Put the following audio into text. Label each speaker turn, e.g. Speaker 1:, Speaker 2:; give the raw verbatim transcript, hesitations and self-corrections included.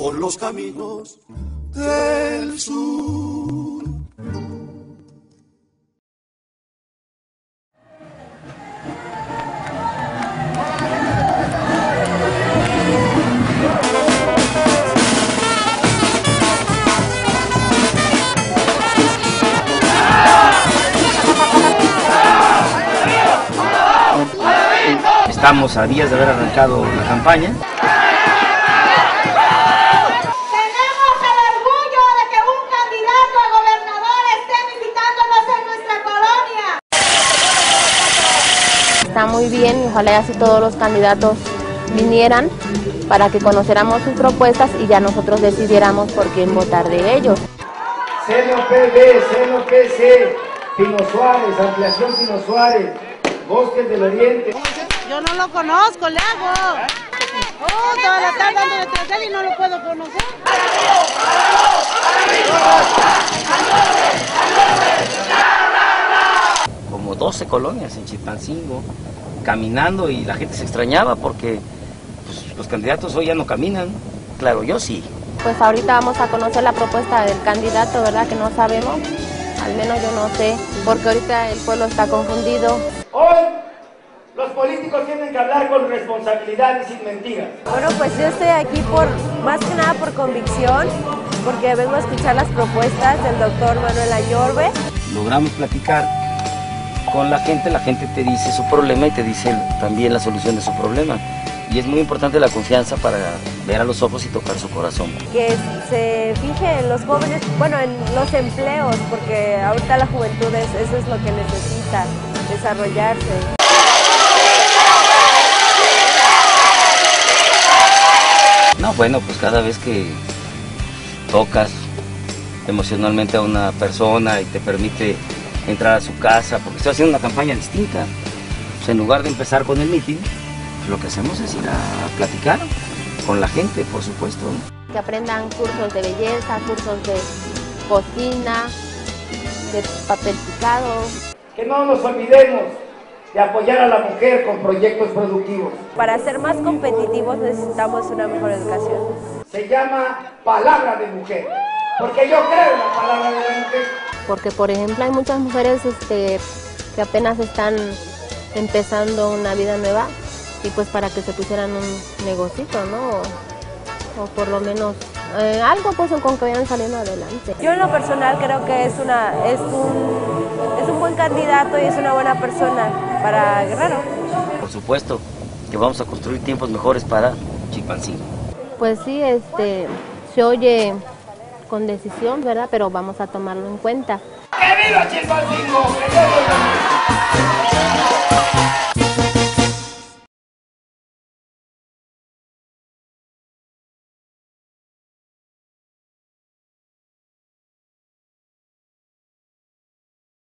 Speaker 1: por los caminos del sur.
Speaker 2: Estamos a días de haber arrancado la campaña.
Speaker 3: Tenemos el orgullo de que un candidato a gobernador esté visitándonos en nuestra colonia.
Speaker 4: Está muy bien, ojalá y así todos los candidatos vinieran para que conociéramos sus propuestas y ya nosotros decidiéramos por quién votar de ellos.
Speaker 5: Seno P B, Seno P C, Pino Suárez, ampliación Pino Suárez, Bosques del Oriente.
Speaker 6: Yo no lo conozco, le hago. Oh, toda la tarde ando detrás de él y no lo puedo conocer.
Speaker 2: Como doce colonias en Chilpancingo, caminando, y la gente se extrañaba porque pues, los candidatos hoy ya no caminan. Claro, yo sí.
Speaker 4: Pues ahorita vamos a conocer la propuesta del candidato, ¿verdad? Que no sabemos, al menos yo no sé, porque ahorita el pueblo está confundido.
Speaker 5: Hoy los políticos tienen que hablar con responsabilidad y sin mentiras.
Speaker 7: Bueno, pues yo estoy aquí por, más que nada por convicción, porque vengo a escuchar las propuestas del doctor Manuel Ayorbe.
Speaker 2: Logramos platicar con la gente, la gente te dice su problema y te dice también la solución de su problema. Y es muy importante la confianza para ver a los ojos y tocar su corazón.
Speaker 7: Que se fije en los jóvenes, bueno, en los empleos, porque ahorita la juventud es, eso es lo que necesita, desarrollarse.
Speaker 2: No, bueno, pues cada vez que tocas emocionalmente a una persona y te permite entrar a su casa, porque estoy haciendo una campaña distinta, pues en lugar de empezar con el mitin, lo que hacemos es ir a platicar con la gente, por supuesto.
Speaker 4: Que aprendan cursos de belleza, cursos de cocina, de papel picado.
Speaker 5: Que no nos olvidemos de apoyar a la mujer con proyectos productivos.
Speaker 7: Para ser más competitivos necesitamos una mejor educación.
Speaker 5: Se llama palabra de mujer, porque yo creo en la palabra de la mujer.
Speaker 4: Porque, por ejemplo, hay muchas mujeres este, que apenas están empezando una vida nueva y pues para que se pusieran un negocito, ¿no? O, o por lo menos eh, algo pues con que vayan saliendo adelante.
Speaker 7: Yo en lo personal creo que es, una, es, un, es un buen candidato y es una buena persona para Guerrero.
Speaker 2: Por supuesto que vamos a construir tiempos mejores para Chilpancingo.
Speaker 4: Pues sí, este, se oye con decisión, ¿verdad? Pero vamos a tomarlo en cuenta.
Speaker 5: ¡Que viva Chilpancingo!